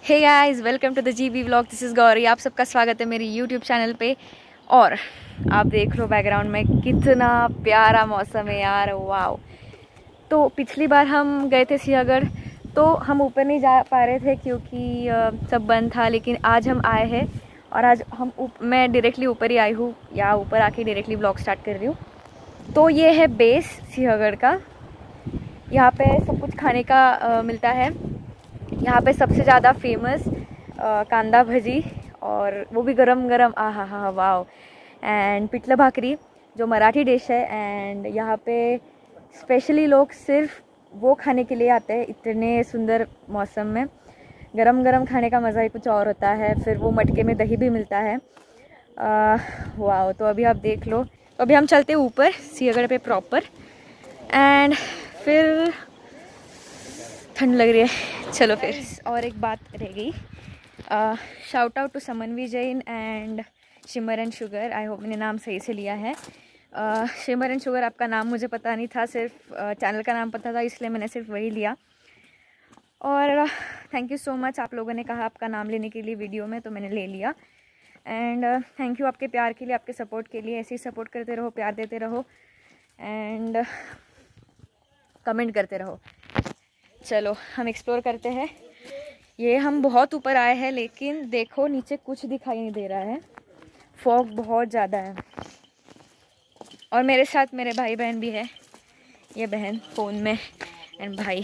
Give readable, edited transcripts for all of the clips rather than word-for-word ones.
Hey guys, welcome to the GB vlog. This is Gauri. आप सबका स्वागत है मेरी यूट्यूब चैनल पे। और आप देख लो बैकग्राउंड में कितना प्यारा मौसम है यार, वाओ। तो पिछली बार हम गए थे सिंहगढ़, तो हम ऊपर नहीं जा पा रहे थे क्योंकि सब बंद था। लेकिन आज हम आए हैं और आज मैं डायरेक्टली ऊपर ही आई हूँ, या ऊपर आके डायरेक्टली व्लॉग स्टार्ट कर रही हूँ। तो ये है बेस सिंहगढ़ का। यहाँ पे सब कुछ खाने का मिलता है। यहाँ पे सबसे ज़्यादा फेमस कांदा भजी, और वो भी गरम गरम, आहा हा वाओ। एंड पिठलं भाकरी जो मराठी डिश है। एंड यहाँ पे स्पेशली लोग सिर्फ वो खाने के लिए आते हैं। इतने सुंदर मौसम में गरम गरम खाने का मज़ा ही कुछ और होता है। फिर वो मटके में दही भी मिलता है, वाओ। तो अभी आप देख लो, तो अभी हम चलते हैं ऊपर सिंहगढ़ पे प्रॉपर। एंड फिर ठंड लग रही है, चलो फिर। और एक बात रह गई, shout out to Samanvi Jain and Shimmer and Sugar. I hope मैंने नाम सही से लिया है। शिमर एंड शुगर आपका नाम मुझे पता नहीं था, सिर्फ चैनल का नाम पता था, इसलिए मैंने सिर्फ वही लिया। और थैंक यू सो मच, आप लोगों ने कहा आपका नाम लेने के लिए वीडियो में, तो मैंने ले लिया। एंड थैंक यू आपके प्यार के लिए, आपके सपोर्ट के लिए। ऐसे ही सपोर्ट करते रहो, प्यार देते रहो एंड कमेंट करते रहो। चलो हम एक्सप्लोर करते हैं। ये हम बहुत ऊपर आए हैं, लेकिन देखो नीचे कुछ दिखाई नहीं दे रहा है, फॉग बहुत ज़्यादा है। और मेरे साथ मेरे भाई बहन भी है, ये बहन फ़ोन में एंड भाई।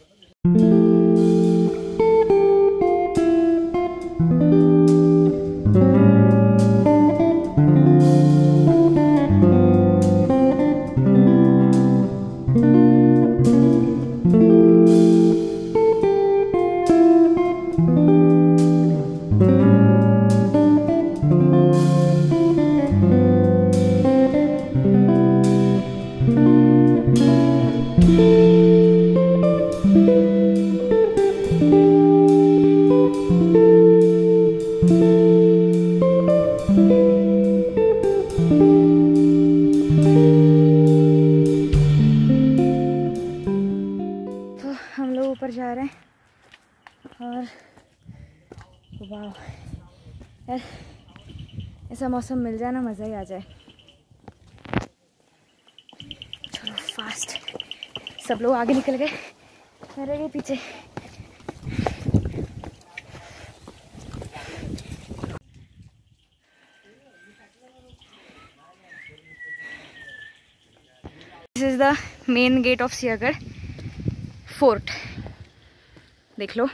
हम लोग ऊपर जा रहे हैं और वाह यार, ऐसा मौसम मिल जाए ना, मज़ा ही आ जाए। चलो फास्ट, सब लोग आगे निकल गए, मैं रह गई पीछे। This is the main gate of Sinhagad fort, देख लो।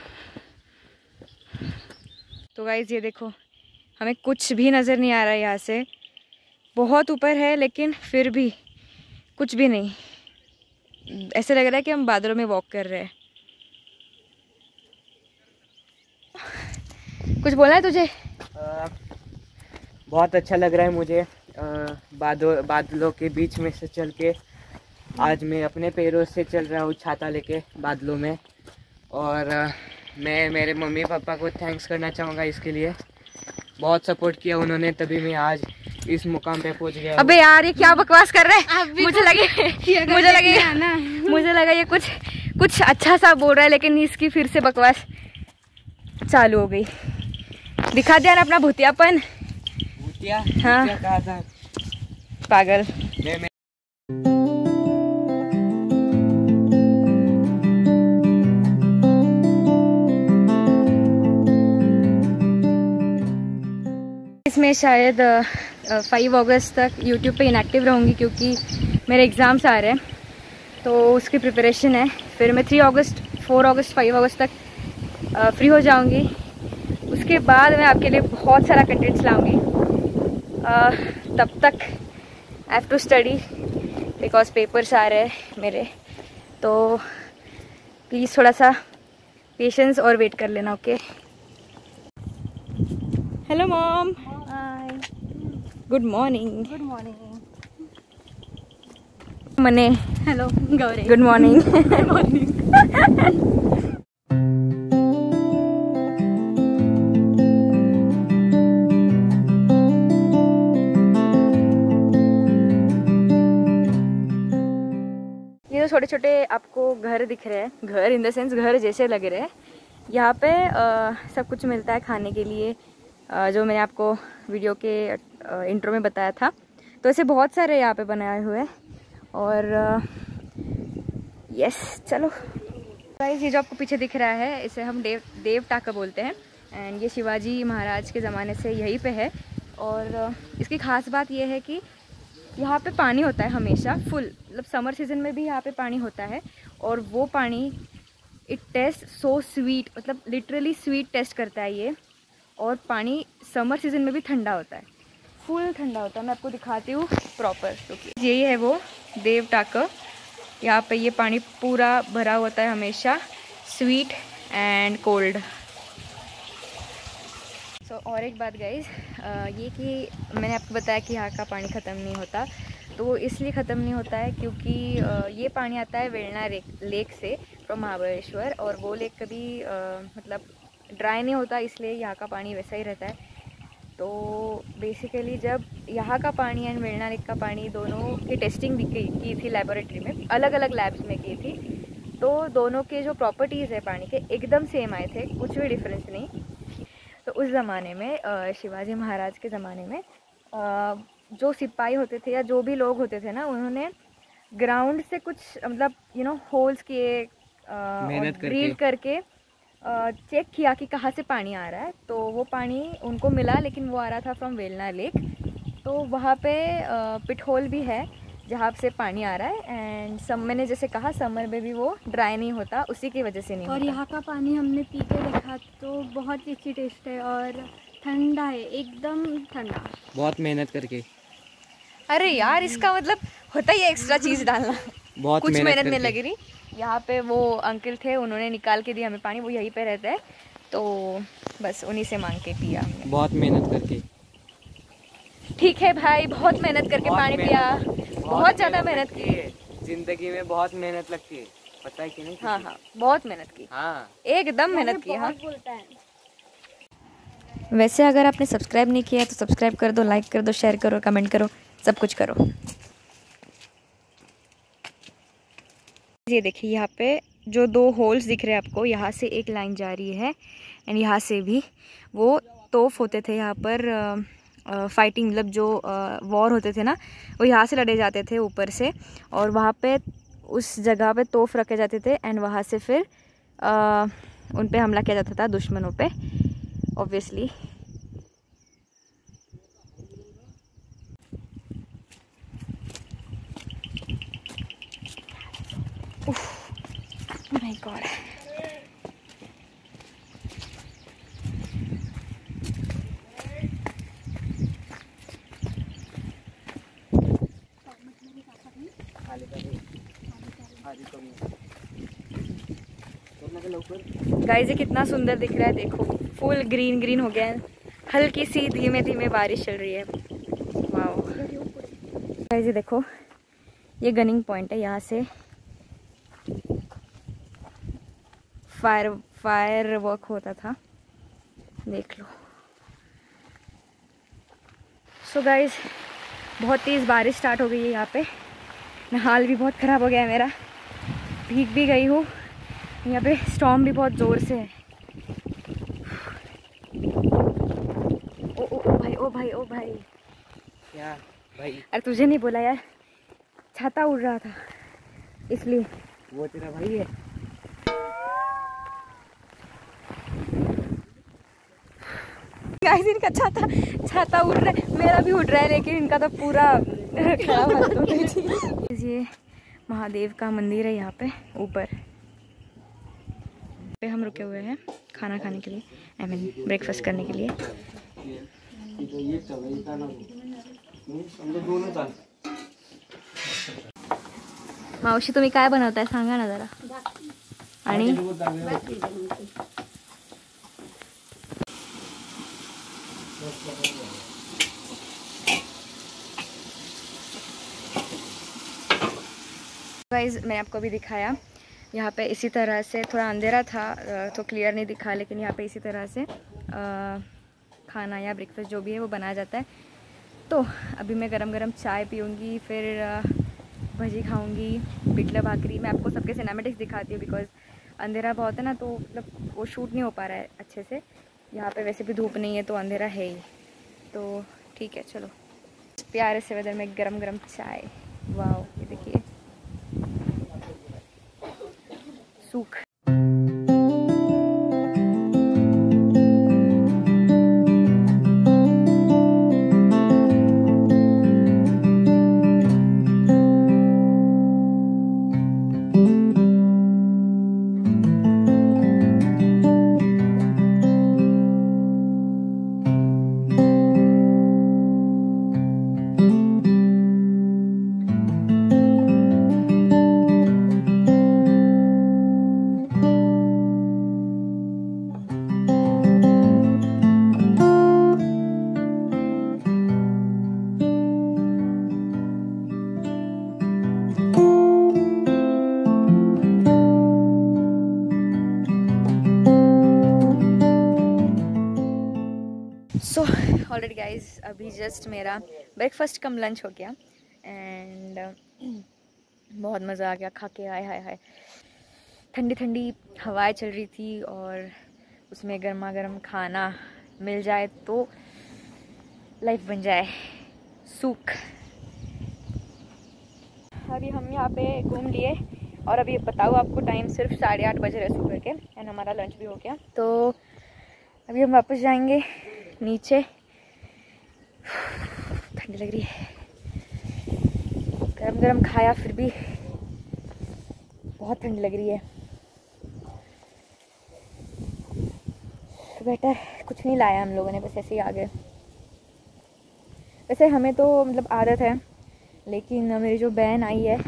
तो गाइज ये देखो, हमें कुछ भी नज़र नहीं आ रहा है यहाँ से। बहुत ऊपर है लेकिन फिर भी कुछ भी नहीं। ऐसे लग रहा है कि हम बादलों में वॉक कर रहे हैं। कुछ बोलना है तुझे? बहुत अच्छा लग रहा है मुझे, बादलों के बीच में से चल के। आज मैं अपने पैरों से चल रहा हूँ छाता लेके बादलों में। और मैं मेरे मम्मी पापा को थैंक्स करना चाहूँगा इसके लिए। बहुत सपोर्ट किया उन्होंने, तभी मैं आज इस मुकाम पे पहुँच गया। अबे यार, ये क्या बकवास कर रहे हैं? मुझे लगा ये कुछ अच्छा सा बोल रहा है, लेकिन इसकी फिर से बकवास चालू हो गई। दिखा दिया ना अपना भूतियापन। भूतिया? हाँ, भूतिया कहा था, पागल। मैं इसमें शायद 5 अगस्त तक यूट्यूब पे इनएक्टिव रहूँगी, क्योंकि मेरे एग्ज़ाम्स आ रहे हैं, तो उसकी प्रिपरेशन है। फिर मैं 3 अगस्त, 4 अगस्त, 5 अगस्त तक फ्री हो जाऊँगी। उसके बाद मैं आपके लिए बहुत सारा कंटेंट्स लाऊँगी। तब तक I have to study, because papers आ रहे हैं मेरे। तो प्लीज़ थोड़ा सा पेशेंस और वेट कर लेना, okay? Hello mom. Good morning. Good morning मने। Hello Gauri. Good morning. Good morning. ये तो छोटे छोटे आपको घर दिख रहे हैं, घर इन द सेंस घर जैसे लग रहे हैं। यहाँ पे सब कुछ मिलता है खाने के लिए, जो मैंने आपको वीडियो के इंट्रो में बताया था। तो ऐसे बहुत सारे यहाँ पे बनाए हुए हैं। और यस चलो गाइस, ये जो आपको पीछे दिख रहा है इसे हम देव टाका बोलते हैं। एंड ये शिवाजी महाराज के ज़माने से यहीं पे है। और इसकी ख़ास बात ये है कि यहाँ पे पानी होता है हमेशा फुल, मतलब समर सीज़न में भी यहाँ पे पानी होता है। और वो पानी इट टेस्ट सो स्वीट, मतलब लिटरली स्वीट टेस्ट करता है ये। और पानी समर सीज़न में भी ठंडा होता है, फुल ठंडा होता है। मैं आपको दिखाती हूँ प्रॉपर। क्योंकि यही है वो देव टाका। यहाँ पे ये पानी पूरा भरा होता है हमेशा, स्वीट एंड कोल्ड। और एक बात गाइस, ये कि मैंने आपको बताया कि यहाँ का पानी ख़त्म नहीं होता। तो वो इसलिए ख़त्म नहीं होता है क्योंकि ये पानी आता है वेलना लेक से फ्रॉम महाबलेश्वर। और वो लेक कभी मतलब ड्राई नहीं होता, इसलिए यहाँ का पानी वैसा ही रहता है। तो बेसिकली जब यहाँ का पानी एंड वेलना लेक का पानी दोनों की टेस्टिंग भी की थी लेबोरेटरी में, अलग अलग लैब्स में की थी। तो दोनों के जो प्रॉपर्टीज़ है पानी के एकदम सेम आए थे, कुछ भी डिफरेंस नहीं। तो उस ज़माने में शिवाजी महाराज के ज़माने में जो सिपाही होते थे या जो भी लोग होते थे ना, उन्होंने ग्राउंड से कुछ मतलब होल्स किए, ड्रिल करके चेक किया कि कहाँ से पानी आ रहा है। तो वो पानी उनको मिला, लेकिन वो आ रहा था फ्रॉम वेलना लेक। तो वहाँ पे पिट होल भी है जहाँ से पानी आ रहा है। एंड मैंने जैसे कहा समर में भी वो ड्राई नहीं होता, उसी की वजह से नहीं और होता। यहाँ का पानी हमने पी के देखा तो बहुत ही अच्छी टेस्ट है और ठंडा है, एकदम ठंडा। बहुत मेहनत करके। अरे यार, इसका मतलब होता ही है एक्स्ट्रा चीज़ डालना। बहुत कुछ मेहनत नहीं करके। लगी रही। यहाँ पे वो अंकल थे, उन्होंने निकाल के दिया हमें पानी, वो यहीं पे रहता है। तो बस उन्हीं से मांग के पिया हमने। बहुत मेहनत करके। ठीक है भाई, बहुत मेहनत करके पानी पिया, बहुत ज़्यादा मेहनत की है। जिंदगी में बहुत मेहनत लगती है, पता है कि नहीं? हाँ हाँ, बहुत मेहनत की। हाँ, एकदम मेहनत की। हाँ, बोलता है। वैसे अगर आपने सब्सक्राइब नहीं किया है तो सब्सक्राइब कर दो, लाइक कर दो, शेयर करो, कमेंट करो, सब कुछ करो। ये देखिए यहाँ पे जो 2 होल्स दिख रहे हैं आपको, यहाँ से एक लाइन जा रही है एंड यहाँ से भी। वो तोप होते थे यहाँ पर, फाइटिंग मतलब जो वॉर होते थे ना, वो यहाँ से लड़े जाते थे ऊपर से। और वहाँ पे उस जगह पे तोप रखे जाते थे एंड वहाँ से फिर उन पे हमला किया जाता था, दुश्मनों पे ऑब्वियसली। माय गॉड, गाइस ये कितना सुंदर दिख रहा है, देखो फुल ग्रीन ग्रीन हो गया है। हल्की सी धीमे धीमे बारिश चल रही है। वाओ गाइस, ये देखो ये गनिंग पॉइंट है, यहाँ से फायर वर्क होता था, देख लो। सो गाइस बहुत तेज़ बारिश स्टार्ट हो गई है यहाँ पे। हाल भी बहुत ख़राब हो गया है मेरा, भीग भी गई हूँ। यहाँ पे स्टॉर्म भी बहुत ज़ोर से है। ओ भाई क्या भाई? अरे तुझे नहीं बोला यार, छाता उड़ रहा था इसलिए। वो तेरा भाई है? गाइस इनका छाता उड़ रहा है, मेरा भी उड़ रहा है, लेकिन इनका तो पूरा खराब हालत हो गई थी। ये महादेव का मंदिर है यहाँ पे ऊपर पे हम रुके हुए हैं खाना खाने के लिए, आई मीन ब्रेकफास्ट करने के लिए। मावशी तुम्ही काय बनवताय सांगा ना जरा। आणि गाइस मैंने आपको अभी दिखाया, यहाँ पे इसी तरह से, थोड़ा अंधेरा था तो क्लियर नहीं दिखा, लेकिन यहाँ पे इसी तरह से खाना या ब्रेकफास्ट जो भी है वो बनाया जाता है। तो अभी मैं गरम गरम चाय पीऊँगी, फिर भजी खाऊँगी, पिठला भाकरी। मैं आपको सबके सिनेमेटिक्स दिखाती हूँ बिकॉज अंधेरा बहुत है ना, तो मतलब वो शूट नहीं हो पा रहा है अच्छे से। यहाँ पे वैसे भी धूप नहीं है तो अंधेरा है ही, तो ठीक है चलो। प्यारे से वेदर में गरम गरम चाय, वाह ये देखिए सूख। सो ऑलरेडी गाइज अभी जस्ट मेरा ब्रेकफास्ट कम लंच हो गया एंड बहुत मज़ा आ गया खा के। हाय हाय हाय, ठंडी ठंडी हवाएं चल रही थी और उसमें गर्मा गर्म खाना मिल जाए तो लाइफ बन जाए सूख। अभी हम यहाँ पे घूम लिए और अभी बताओ आपको टाइम सिर्फ 8:30 बज रहे सुबह के एंड हमारा लंच भी हो गया। तो अभी हम वापस जाएंगे नीचे। ठंडी लग रही है, गरम गरम खाया फिर भी बहुत ठंडी लग रही है। तो बेटर कुछ नहीं लाया हम लोगों ने, बस ऐसे ही आ गए। वैसे हमें तो मतलब आदत है, लेकिन मेरी जो बहन आई है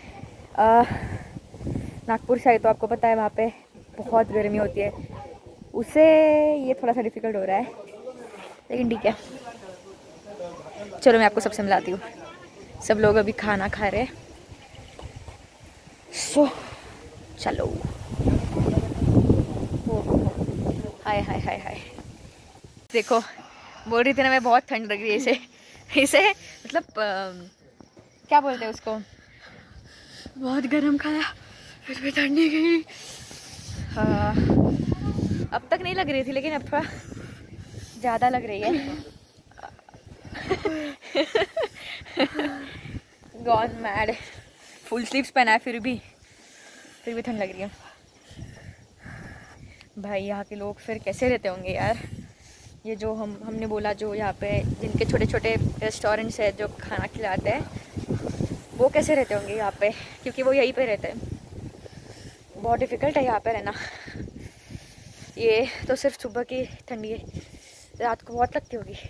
नागपुर से आई, तो आपको पता है वहाँ पे बहुत गर्मी होती है, उसे ये थोड़ा सा डिफ़िकल्ट हो रहा है, लेकिन ठीक है। चलो मैं आपको सबसे मिलाती हूँ। सब लोग अभी खाना खा रहे हैं, सो चलो। हाय हाय हाय हाय, देखो बोल रही थी ना मैं बहुत ठंड लग रही है इसे इसे मतलब क्या बोलते हैं उसको, बहुत गर्म खाया फिर भी ठंडी गई। अब तक नहीं लग रही थी, लेकिन अब थोड़ा ज़्यादा लग रही है। गॉन मैड, फुल स्लीव्स पहना है फिर भी ठंड लग रही है। भाई यहाँ के लोग फिर कैसे रहते होंगे यार, ये जो हमने बोला जो यहाँ पे जिनके छोटे छोटे रेस्टोरेंट्स है जो खाना खिलाते हैं, वो कैसे रहते होंगे यहाँ पे, क्योंकि वो यहीं पे रहते हैं। बहुत डिफ़िकल्ट है यहाँ पे रहना। ये तो सिर्फ सुबह की ठंडी है, रात को बहुत लगती होगी,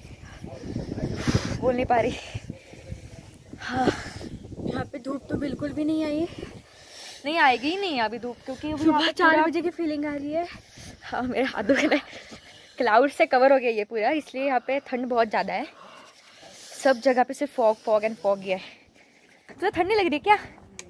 बोल नहीं पा रही। हाँ यहाँ पे धूप तो बिल्कुल भी नहीं आई, नहीं आएगी ही नहीं अभी धूप, क्योंकि सुबह 4 बजे की फीलिंग आ रही है। हाँ मेरे हाथ दुख रहे, क्लाउड से कवर हो गया ये पूरा, इसलिए यहाँ पे ठंड बहुत ज़्यादा है। सब जगह पे सिर्फ फॉग फॉग एंड फॉग ही है। तुझे ठंड नहीं लग रही क्या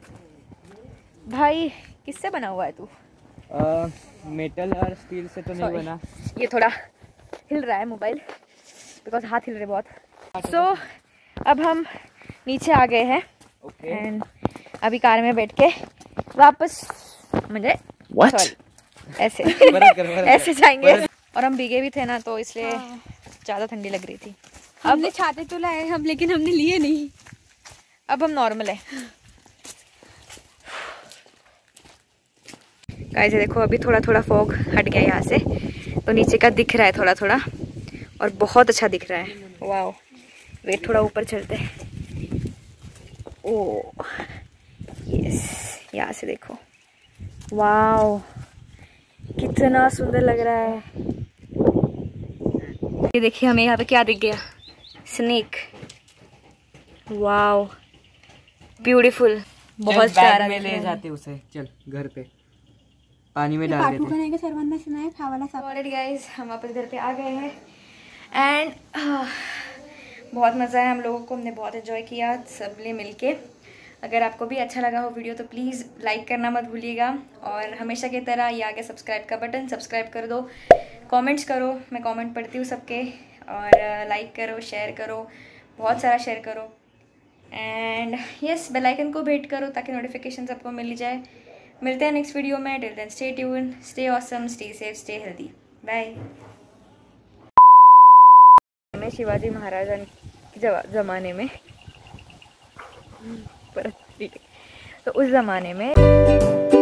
भाई? किससे बना हुआ है तू? मेटल और स्टील से तो नहीं बना। ये थोड़ा हिल रहा है मोबाइल, बिकॉज हाथ हिल रहे बहुत। सो अब हम नीचे आ गए हैं एंड अभी कार में बैठ के वापस मुझे ऐसे ऐसे जाएंगे। और हम भीगे भी थे ना, तो इसलिए ज़्यादा ठंडी लग रही थी। हमने छाते तो लाए हम, लेकिन हमने लिए नहीं। अब हम नॉर्मल है। गाइस देखो अभी थोड़ा थोड़ा फॉग हट गया यहाँ से, तो नीचे का दिख रहा है थोड़ा थोड़ा और बहुत अच्छा दिख रहा है। वाह, वेट थोड़ा ऊपर चलते हैं। ओह यस, यहाँ से देखो, वाह कितना सुंदर लग रहा है। ये देखिए हमें यहाँ पे क्या दिख गया, स्नेक। वाह ब्यूटीफुल, बहुत प्यारा में ले जाते उसे। चल घर पे पानी में डाल देते। ऑलरेडी गाइस हम वापस घर पे आ गए हैं एंड बहुत मज़ा आया हम लोगों को, हमने बहुत एंजॉय किया सब ने मिलके। अगर आपको भी अच्छा लगा हो वीडियो तो प्लीज़ लाइक करना मत भूलिएगा, और हमेशा की तरह ये आगे सब्सक्राइब का बटन, सब्सक्राइब कर दो, कमेंट्स करो, मैं कमेंट पढ़ती हूँ सबके, और लाइक करो, शेयर करो, बहुत सारा शेयर करो एंड यस बेल आइकन को हिट करो ताकि नोटिफिकेशन सबको मिल जाए। मिलते हैं नेक्स्ट वीडियो में। Till then stay tune, stay awesome, stay safe, stay healthy. Bye. मैं शिवाजी महाराजा के ज़माने में पर तो उस ज़माने में